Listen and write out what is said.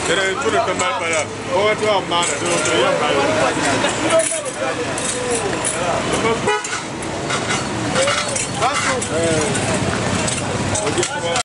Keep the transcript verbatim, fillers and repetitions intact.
Era tu da kamar para. Ko to amma da to ya ba. Basu. Eh.